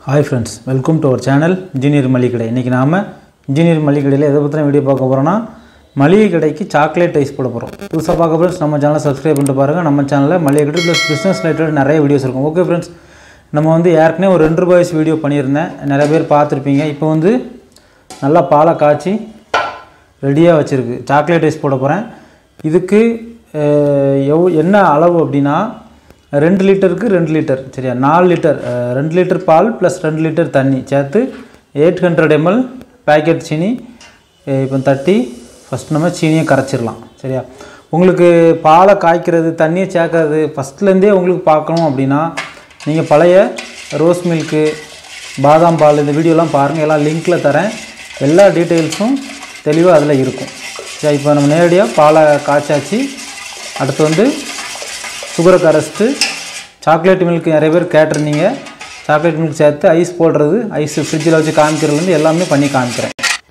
Hi friends, welcome to our channel Engineer Malikadai. இன்னைக்கு நாம Engineer Malikadaiல எதை பத்தின வீடியோ பார்க்க போறோம்னா மளிகை கடைக்கு சாக்லேட் ஐஸ் போட போறோம். புதுசா பார்க்க फ्रेंड्स நம்ம சேனலை சப்ஸ்கிரைப் பண்ணிட்டு பாருங்க. நம்ம சேனல்ல மளிகை கடை ப்ளஸ் பிசினஸ் ரிலேட்டட் நிறைய வீடியோஸ் இருக்கும். ஓகே फ्रेंड्स, நம்ம வந்து ஏற்கனவே ஒரு 2 ரூபாய் வீடியோ பண்ணியிருந்தேன். நிறைய பேர் பார்த்திருப்பீங்க. இப்போ வந்து நல்லா பாலை காய்ச்சி ரெடியா வச்சிருக்கு. சாக்லேட் ஐஸ் போட போறேன். இதுக்கு என்ன அளவு அப்படினா 2 லிட்டருக்கு 2 லிட்டர் சரியா 4 லிட்டர் 2 லிட்டர் பால் + 2 லிட்டர் தண்ணி சேர்த்து 800 ml பாக்கெட் சீனி இப்போ தட்டி ஃபர்ஸ்ட் நம்ம சீனியை கரைச்சிரலாம் சரியா. உங்களுக்கு பாலை காய்க்கிறது தண்ணியை சேர்க்கிறது ஃபர்ஸ்ட்ல இருந்தே உங்களுக்கு பார்க்கணும் அப்படினா நீங்க பழைய ரோஸ் மில்க் பாதாம் பால் இந்த வீடியோலாம் பாருங்க. எல்லாம் லிங்க்ல தரேன். எல்லா டீடைல்ஸும் தெளிவா அதுல இருக்கும். சரி, இப்போ நம்ம நேரடியா பாலை காய்ச்சாச்சு. அடுத்து வந்து சுகரை கரைச்சிட்டு சாக்லேட் மில்க் நிறைய பேர் கேட்டிருந்தீங்க. சாக்லேட் மில்க் சேர்த்து ஐஸ் போடுறது, ஐஸ் ஃப்ரிட்ஜில் வச்சு காமிக்கிறதுலேருந்து எல்லாமே பண்ணி காமிக்கிறேன்.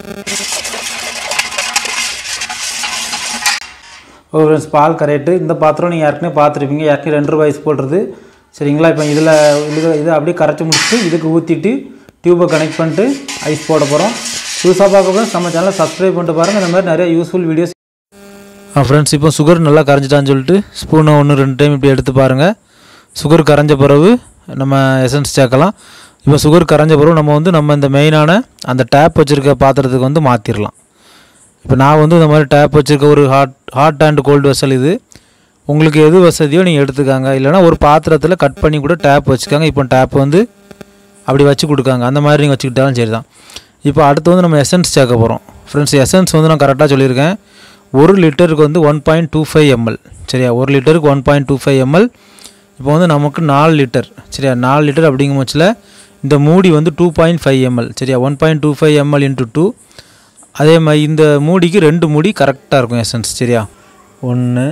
ஓ ஃப்ரெண்ட்ஸ், பால் கரையிட்டு இந்த பாத்திரம் நீங்கள் ஏற்கனவே பார்த்துருப்பீங்க. ஏற்கனவே 2 ரூபாய் ஐஸ் போடுறது சரிங்களா. இப்போ இதை அப்படியே கரைச்சி முடிச்சுட்டு இதுக்கு ஊற்றிட்டு டியூப்பை கனெக்ட் பண்ணிட்டு ஐஸ் போட போகிறோம். புதுசாக பார்க்க போகிறோம் நம்ம சேனலை சப்ஸ்கிரைப் பண்ணிட்டு பாருங்கள். இந்த மாதிரி நிறைய யூஸ்ஃபுல் வீடியோஸ். ஃப்ரெண்ட்ஸ், இப்போ சுகர் நல்லா கரைஞ்சிட்டான்னு சொல்லிட்டு ஸ்பூனை 1-2 டைம் இப்படி எடுத்து பாருங்கள். சுகர் கரைஞ்ச பிறகு நம்ம எசன்ஸ் சேர்க்கலாம். இப்போ சுகர் கரைஞ்ச பிறகு நம்ம இந்த மெயினான அந்த டேப் வச்சுருக்க பாத்திரத்துக்கு வந்து மாற்றிடலாம். இப்போ நான் வந்து இந்த மாதிரி டேப் வச்சுருக்க ஒரு ஹாட் அண்ட் கோல்டு வெசல். இது உங்களுக்கு எது வசதியோ நீங்கள் எடுத்துக்காங்க. இல்லைனா ஒரு பாத்திரத்தில் கட் பண்ணி கூட டேப் வச்சுக்காங்க. இப்போ டேப் வந்து அப்படி வச்சு கொடுக்காங்க. அந்த மாதிரி நீங்கள் வச்சுக்கிட்டாலும் சரி தான். இப்போ அடுத்து வந்து நம்ம எசன்ஸ் சேர்க்க போகிறோம். ஃப்ரெண்ட்ஸ், எசன்ஸ் வந்து நான் கரெக்டாக சொல்லியிருக்கேன். 1 லிட்டருக்கு வந்து 1.25 ml சரியா. 1 லிட்டருக்கு 1.25 ml. இப்போ வந்து நமக்கு 4 லிட்டர் சரியா. 4 லிட்டர் அப்படிங்கும் பட்சத்தில் இந்த மூடி வந்து 2.5 ml சரியா. 1.25 ml × 2. அதே மாதிரி இந்த மூடிக்கு 2 மூடி கரெக்டாக இருக்கும் எசன்ஸ் சரியா. 1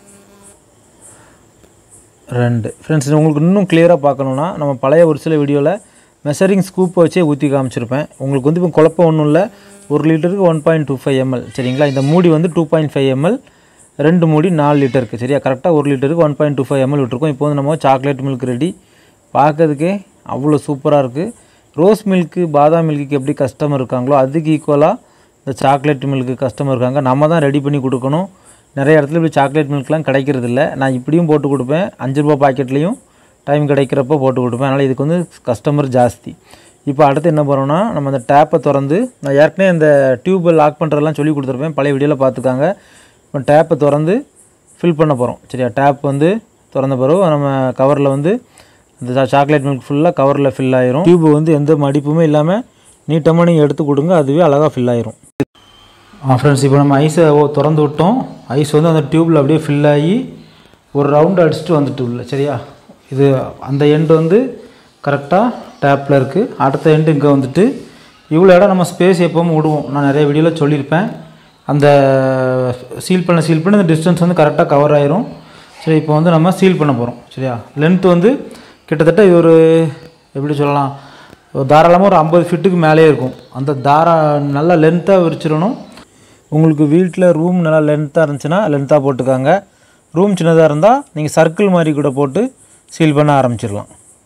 2. ஃப்ரெண்ட்ஸ், உங்களுக்கு இன்னும் கிளியராக பார்க்கணுன்னா நம்ம பழைய ஒரு சில வீடியோவில் மெஷரிங் ஸ்கூப்பை வச்சே ஊற்றி காமிச்சிருப்பேன். உங்களுக்கு வந்து இப்போ குழப்பம் ஒன்றும் இல்லை. 1 லிட்டருக்கு 1.25 ml சரிங்களா. இந்த மூடி வந்து 2.5 ml, 2 மூடி 4 லிட்டருக்கு சரியா. கரெக்டாக 1 லிட்டருக்கு 1.25 ml விட்டுருக்கோம். இப்போ வந்து நம்ம சாக்லேட் மில்க் ரெடி. பார்க்கறதுக்கே அவ்வளோ சூப்பராக இருக்குது. ரோஸ் மில்க்கு பாதாம் மில்க்கு எப்படி கஸ்டமர் இருக்காங்களோ அதுக்கு ஈக்குவலாக இந்த சாக்லேட் மில்க்கு கஸ்டமர் இருக்காங்க. நம்ம தான் ரெடி பண்ணி கொடுக்கணும். நிறைய இடத்துல இப்படி சாக்லேட் மில்க்லாம் கிடைக்கிறது இல்லை. நான் இப்படியும் போட்டு கொடுப்பேன். 5 ரூபா பாக்கெட்லேயும் டைம் கிடைக்கிறப்போ போட்டு கொடுப்பேன். அதனால் இதுக்கு வந்து கஸ்டமர் ஜாஸ்தி. இப்போ அடுத்து என்ன பண்ணுறோன்னா நம்ம அந்த டேப்பை திறந்து, நான் ஏற்கனவே இந்த டியூப்பை லாக் பண்ணுறதெல்லாம் சொல்லி கொடுத்துருப்பேன். பழைய வீடியோவில் பார்த்துக்காங்க. இப்போ டேப்பை திறந்து ஃபில் பண்ண போகிறோம் சரியா. டேப் வந்து திறந்த பிறகு நம்ம கவரில் வந்து இந்த சாக்லேட் மில்க் ஃபுல்லாக கவரில் ஃபில் ஆயிரும். டியூப் வந்து எந்த மடிப்புமே இல்லாமல் நீட்டமாக நீங்கள் எடுத்து கொடுங்க. அதுவே அழகாக ஃபில் ஆயிரும். ஃப்ரெண்ட்ஸ், இப்போ நம்ம ஐஸை திறந்து விட்டோம். ஐஸ் வந்து அந்த டியூப்பில் அப்படியே ஃபில் ஆகி ஒரு ரவுண்டு அடிச்சுட்டு வந்துட்டு உள்ள சரியா. இது அந்த எண்டு வந்து கரெக்டாக டேப்பில் இருக்குது. அடுத்த எண்டு இங்கே வந்துட்டு இவ்வளோ இடம் நம்ம ஸ்பேஸ் எப்போவும் விடுவோம். நான் நிறைய வீடியோவில் சொல்லியிருப்பேன். அந்த சீல் பண்ண இந்த டிஸ்டன்ஸ் வந்து கரெக்டாக கவர் ஆயிரும் சரி. இப்போ வந்து நம்ம சீல் பண்ண போகிறோம் சரியா. லென்த் வந்து கிட்டத்தட்ட இது ஒரு எப்படி சொல்லலாம், தாராளமாக ஒரு 50 ஃபீட்டுக்கு மேலே இருக்கும். அந்த நல்லா லென்த்தாக விரிச்சிடணும். உங்களுக்கு வீட்டில் ரூம் நல்லா லென்த்தாக இருந்துச்சுன்னா லென்த்தாக போட்டுக்காங்க. ரூம் சின்னதாக இருந்தால் நீங்கள் சர்க்கிள் மாதிரி கூட போட்டு சீல் பண்ண ஆரம்பிச்சிடலாம்.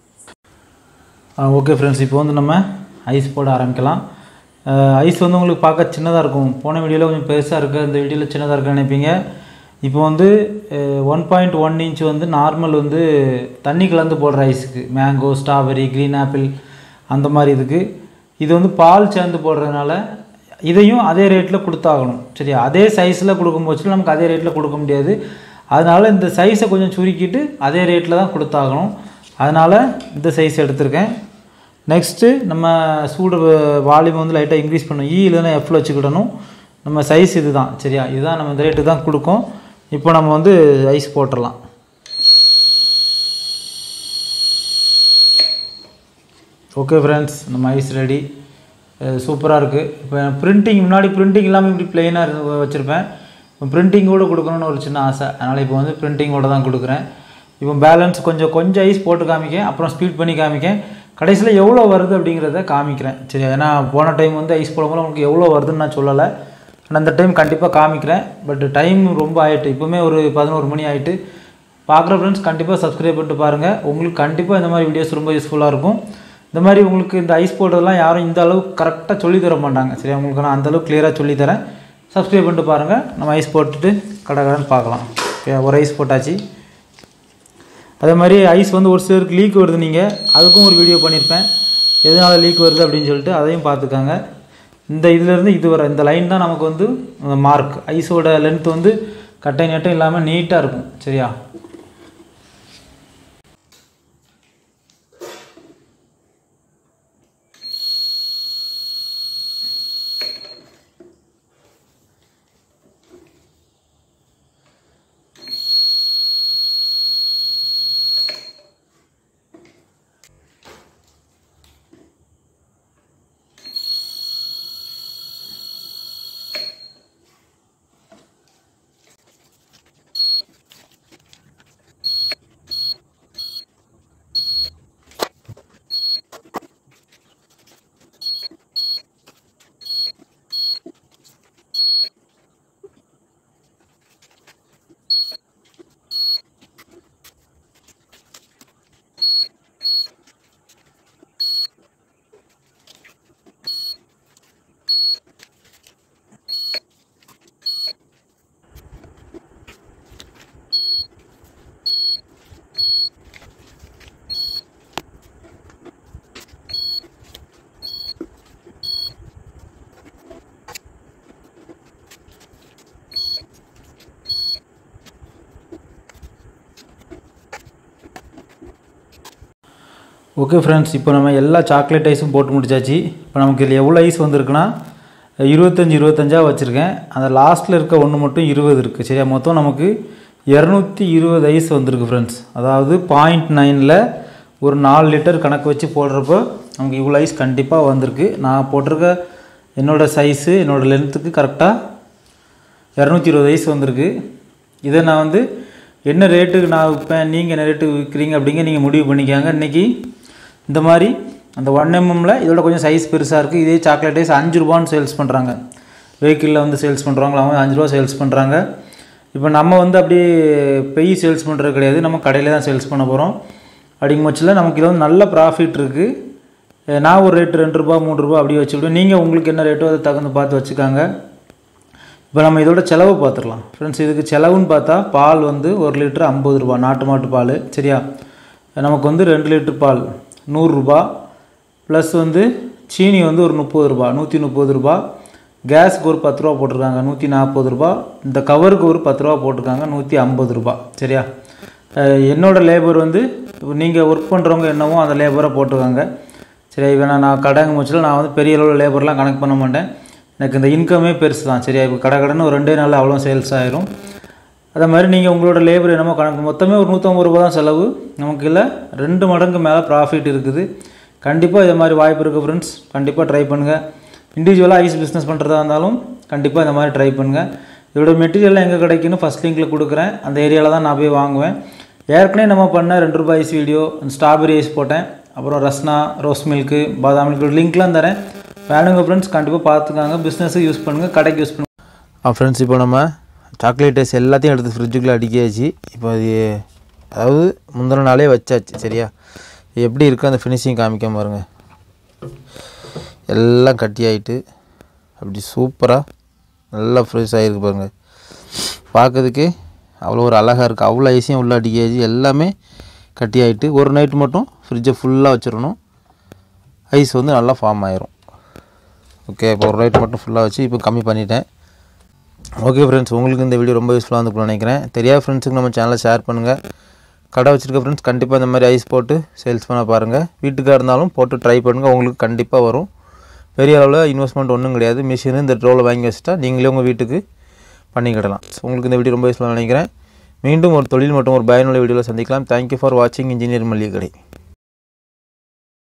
ஓகே ஃப்ரெண்ட்ஸ், இப்போ வந்து நம்ம ஐஸ் போட ஆரம்பிக்கலாம். ஐஸ் வந்து உங்களுக்கு பார்க்க சின்னதாக இருக்கும். போன வீடியோவில் கொஞ்சம் பெருசாக இருக்குது, இந்த வீடியோவில் சின்னதாக இருக்குன்னு நினைப்பீங்க. இப்போ வந்து 1.1 இன்ச் வந்து நார்மல் வந்து தண்ணி கலந்து போடுற ஐஸுக்கு, மேங்கோ ஸ்ட்ராபெரி க்ரீன் ஆப்பிள் அந்த மாதிரி இதுக்கு. இது வந்து பால் சேர்ந்து போடுறதுனால இதையும் அதே ரேட்டில் கொடுத்தாகணும் சரியா. அதே சைஸில் கொடுக்கும்போது நமக்கு அதே ரேட்டில் கொடுக்க முடியாது. அதனால் இந்த சைஸை கொஞ்சம் சுருக்கிட்டு அதே ரேட்டில் தான் கொடுத்தாகணும். அதனால் இந்த சைஸ் எடுத்திருக்கேன். நெக்ஸ்ட்டு நம்ம சூடு வால்யூம் வந்து லைட்டாக இன்க்ரீஸ் பண்ணணும். இல்லைன்னா எஃப்ல வச்சுக்கிடணும். நம்ம சைஸ் இது தான் சரியா. இதுதான் நம்ம இந்த ரேட்டு தான் கொடுக்கும். இப்போ நம்ம வந்து ஐஸ் போட்டுடலாம். ஓகே ஃப்ரெண்ட்ஸ், நம்ம ஐஸ் ரெடி. சூப்பராக இருக்குது. இப்போ பிரிண்டிங் முன்னாடி பிரிண்டிங் இல்லாமல் இப்படி ப்ளெயினாக வச்சுருப்பேன். இப்போ பிரிண்டிங்கோடு கொடுக்கணுன்னு ஒரு சின்ன ஆசை. அதனால் இப்போ வந்து பிரிண்டிங்கோடு தான் கொடுக்குறேன். இப்போ பேலன்ஸ் கொஞ்சம் ஐஸ் போட்டு காமிக்கேன், அப்புறம் ஸ்பீட் பண்ணி காமிக்கேன். கடைசியில் எவ்வளோ வருது அப்படிங்கிறத காமிக்கிறேன் சரி. ஏன்னா போன டைம் வந்து ஐஸ் போடும்போது உங்களுக்கு எவ்வளோ வருதுன்னு நான் சொல்லலை. ஆனால் அந்த டைம் கண்டிப்பாக காமிக்கிறேன். பட் டைம் ரொம்ப ஆகிட்டு. இப்போவுமே ஒரு 11 மணி ஆகிட்டு. பார்க்குற ஃப்ரெண்ட்ஸ் கண்டிப்பாக சப்ஸ்கிரைப் பண்ணிட்டு பாருங்கள். உங்களுக்கு கண்டிப்பாக இந்த மாதிரி வீடியோஸ் ரொம்ப யூஸ்ஃபுல்லாக இருக்கும். இந்த மாதிரி உங்களுக்கு இந்த ஐஸ் போடுறதெல்லாம் யாரும் இந்த அளவுக்கு கரெக்டாக சொல்லி தர மாட்டாங்க. சரியா, உங்களுக்கு நான் அந்தளவுக்கு கிளியராக சொல்லித்தரேன். சப்ஸ்கிரைப் பண்ணிட்டு பாருங்கள். நம்ம ஐஸ் போட்டுட்டு கடைன்னு பார்க்கலாம். ஓகே, ஒரு ஐஸ் போட்டாச்சு. அதே மாதிரி ஐஸ் வந்து ஒரு சிலருக்கு லீக் வருது, நீங்கள் அதுக்கும் ஒரு வீடியோ பண்ணியிருப்பேன், எதனால் லீக் வருது அப்படின்னு சொல்லிட்டு அதையும் பார்த்துக்காங்க. இந்த இதிலேருந்து இது வர இந்த லைன் தான் நமக்கு வந்து அந்த மார்க். ஐஸோட லென்த் வந்து கட்டை நட்டம் இல்லாமல் நீட்டாக இருக்கும். சரியா, ஓகே ஃப்ரெண்ட்ஸ், இப்போ நம்ம எல்லா சாக்லேட் ஐஸும் போட்டு முடிச்சாச்சு. இப்போ நமக்கு இதில் எவ்வளோ ஐஸ் வந்திருக்குன்னா 25 வச்சுருக்கேன். அந்த லாஸ்ட்டில் இருக்க ஒன்று மட்டும் 20 இருக்குது. சரியா, மொத்தம் நமக்கு 220 ஐஸ் வந்திருக்கு ஃப்ரெண்ட்ஸ். அதாவது 0.9ல் ஒரு 4 லிட்டர் கணக்கு வச்சு போடுறப்போ நமக்கு இவ்வளோ ஐஸ் கண்டிப்பாக வந்திருக்கு. நான் போட்டிருக்க என்னோடய சைஸு என்னோடய லென்த்துக்கு கரெக்டாக 220 ஐஸ் வந்திருக்கு. இதை நான் வந்து என்ன ரேட்டுக்கு நான் விற்பேன், நீங்கள் என்ன ரேட்டுக்கு விற்கிறீங்க அப்படிங்க நீங்கள் முடிவு பண்ணிக்காங்க. இன்றைக்கி இந்த மாதிரி அந்த 1 mmல இதோட கொஞ்சம் சைஸ் பெருசாக இருக்குது. இதே சாக்லேட் ஐஸ் 5 ரூபான்னு சேல்ஸ் பண்ணுறாங்க. வெஹிக்கிளில் வந்து சேல்ஸ் பண்ணுறாங்களா, அவங்க 5 ரூபா சேல்ஸ் பண்ணுறாங்க. இப்போ நம்ம வந்து அப்படியே பெய் சேல்ஸ் பண்ணுறது கிடையாது, நம்ம கடையில் தான் சேல்ஸ் பண்ண போகிறோம். அப்படிங்கும் பட்சத்தில் நமக்கு இதில் வந்து நல்ல ப்ராஃபிட் இருக்குது. நான் ஒரு ரேட்டு 2 ரூபா 3 ரூபா அப்படி வச்சுக்கிட்டேன். நீங்கள் உங்களுக்கு என்ன ரேட்டோ அதை தகுந்து பார்த்து வச்சுக்காங்க. இப்போ நம்ம இதோட செலவு பார்த்துடலாம் ஃப்ரெண்ட்ஸ். இதுக்கு செலவுன்னு பார்த்தா பால் வந்து 1 லிட்டர் 50 ரூபா, நாட்டு மாட்டு பால். சரியா, நமக்கு வந்து 2 லிட்டர் பால் 100 ரூபா, ப்ளஸ் வந்து சீனி வந்து ஒரு 30 ரூபா, 130 ரூபா. கேஸுக்கு ஒரு 10 ரூபா போட்டிருக்காங்க, 140 ரூபா. இந்த கவருக்கு ஒரு 10 ரூபா போட்டிருக்காங்க, 150 ரூபா. சரியா, என்னோடய லேபர் வந்து நீங்கள் ஒர்க் பண்ணுறவங்க என்னவோ அந்த லேபரை போட்டுக்காங்க. சரி, இப்போ நான் கடைங்க முச்சில் நான் வந்து பெரிய அளவில் லேபர்லாம் கனெக்ட் பண்ண மாட்டேன். எனக்கு இந்த இன்கமே பெருசு தான். சரியா, இப்போ கடைன்னு ஒரு 2 நாளில் அவ்வளோ சேல்ஸ் ஆயிரும். அதே மாதிரி நீங்கள் உங்களோட லேபர் என்னமோ கணக்கு மொத்தமே ஒரு 150 ரூபா தான் செலவு. நமக்கு இல்லை 2 மடங்கு மேலே ப்ராஃபிட் இருக்குது. கண்டிப்பாக இது மாதிரி வாய்ப்பு இருக்குது ஃப்ரெண்ட்ஸ். கண்டிப்பாக ட்ரை பண்ணுங்கள். இண்டிவிஜுவலாக ஐஸ் பிஸ்னஸ் பண்ணுறதா இருந்தாலும் கண்டிப்பாக இந்த மாதிரி ட்ரை பண்ணுங்கள். இதோட மெட்டீரியல்லாம் எங்கே கிடைக்குன்னு ஃபஸ்ட் லிங்கில் கொடுக்குறேன். அந்த ஏரியாவில் தான் நான் போய் வாங்குவேன். ஏற்கனவே நம்ம பண்ண 2 ரூபாய் ஐஸ் வீடியோ, ஸ்ட்ராபெரி ஐஸ் போட்டேன், அப்புறம் ரஸ்னா, ரோஸ் மில்க்கு, பாதாம் மில்க்கு லிங்க்லாம் தரேன். வேணுங்க ஃப்ரெண்ட்ஸ், கண்டிப்பாக பார்த்துக்காங்க. பிஸ்னஸுக்கு யூஸ் பண்ணுங்கள், கடைக்கு யூஸ் பண்ணுங்கள். ஃப்ரெண்ட்ஸ், இப்போ நம்ம சாக்லேட் ஐஸ் எல்லாத்தையும் எடுத்து ஃப்ரிட்ஜுக்குள்ளே அடிக்காச்சு. இப்போ அது அதாவது முந்தின நாளே வச்சாச்சு. சரியா, எப்படி இருக்குது அந்த ஃபினிஷிங் காமிக்க பாருங்க. எல்லாம் கட்டி ஆகிட்டு அப்படி சூப்பராக நல்லா ஃப்ரெஷ் ஆகிருக்கு பாருங்கள். பார்க்கறதுக்கே அவ்வளோ ஒரு அழகாக இருக்குது. அவ்வளோ ஐஸையும் உள்ளே அடிக்காச்சு. எல்லாமே கட்டி ஆகிட்டு ஒரு நைட்டு மட்டும் ஃப்ரிட்ஜை ஃபுல்லாக வச்சிடணும். ஐஸ் வந்து நல்லா ஃபார்ம் ஆயிரும். ஓகே, இப்போ ஒரு நைட் மட்டும் ஃபுல்லாக வச்சு இப்போ கம்மி பண்ணிட்டேன். ஓகே ஃப்ரெண்ட்ஸ், உங்களுக்கு இந்த வீடியோ ரொம்ப யூஸ்ஃபுல்லாக இருந்துக்குன்னு நினைக்கிறேன். தெரியாத ஃப்ரெண்ட்ஸுக்கு நம்ம சேனலை ஷேர் பண்ணுங்கள். கடை வச்சுருக்க ஃப்ரெண்ட்ஸ் கண்டிப்பாக இந்த மாதிரி ஐஸ் போட்டு சேல்ஸ் பண்ண பாருங்கள். வீட்டுக்காக இருந்தாலும் போட்டு ட்ரை பண்ணுங்கள், உங்களுக்கு கண்டிப்பாக வரும். பெரிய அளவில் இன்வெஸ்ட்மெண்ட் ஒன்றும் கிடையாது. மிஷினு இந்த ட்ரோவில் வாங்கி வச்சுட்டா நீங்களே உங்கள் வீட்டுக்கு பண்ணிக்கிடலாம். ஸோ உங்களுக்கு இந்த வீடியோ ரொம்ப யூஸ்ஃபுல்லாக நினைக்கிறேன். மீண்டும் ஒரு தொழில் மற்றும் ஒரு பயனுள்ள வீடியோவில் சந்திக்கலாம். தேங்க்யூ ஃபார் வாட்சிங் இன்ஜினியர் மளிகை கடை.